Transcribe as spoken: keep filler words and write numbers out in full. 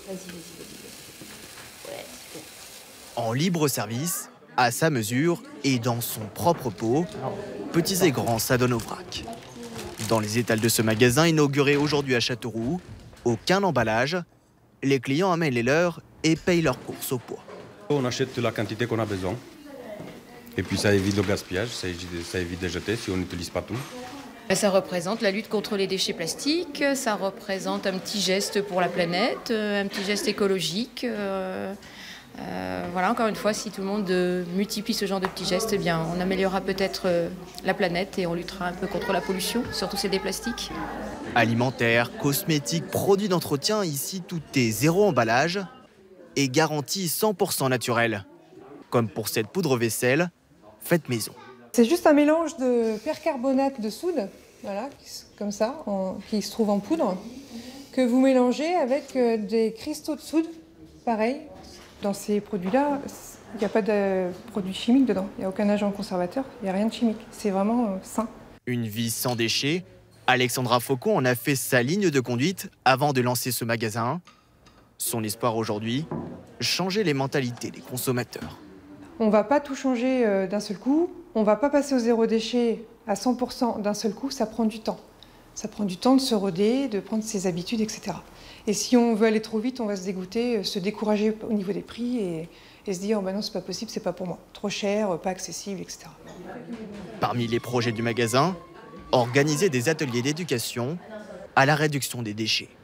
Vas-y, vas-y, vas-y. Ouais, super. En libre service, à sa mesure et dans son propre pot, petits et grands s'adonnent au vrac. Dans les étals de ce magasin inauguré aujourd'hui à Châteauroux, aucun emballage, les clients amènent les leurs et payent leurs courses au poids. On achète la quantité qu'on a besoin. Et puis ça évite le gaspillage, ça évite, ça évite de jeter si on n'utilise pas tout. Ça représente la lutte contre les déchets plastiques, ça représente un petit geste pour la planète, un petit geste écologique. Euh, euh, voilà, encore une fois, si tout le monde euh, multiplie ce genre de petits gestes, eh bien, on améliorera peut-être euh, la planète et on luttera un peu contre la pollution, surtout celle des plastiques. Alimentaires, cosmétiques, produits d'entretien, ici tout est zéro emballage et garantie cent pour cent naturel. Comme pour cette poudre vaisselle, faite maison. C'est juste un mélange de percarbonate de soude, voilà, comme ça, en, qui se trouve en poudre, que vous mélangez avec euh, des cristaux de soude, pareil. Dans ces produits-là, il n'y a pas de produits chimiques dedans, il n'y a aucun agent conservateur, il n'y a rien de chimique. C'est vraiment euh, sain. Une vie sans déchets, Alexandra Faucon en a fait sa ligne de conduite avant de lancer ce magasin. Son espoir aujourd'hui, changer les mentalités des consommateurs. On ne va pas tout changer euh, d'un seul coup, on ne va pas passer au zéro déchet à cent pour cent d'un seul coup, ça prend du temps. Ça prend du temps de se roder, de prendre ses habitudes, et cetera. Et si on veut aller trop vite, on va se dégoûter, se décourager au niveau des prix et, et se dire oh ben non, c'est pas possible, c'est pas pour moi. Trop cher, pas accessible, et cetera. Parmi les projets du magasin, organiser des ateliers d'éducation à la réduction des déchets.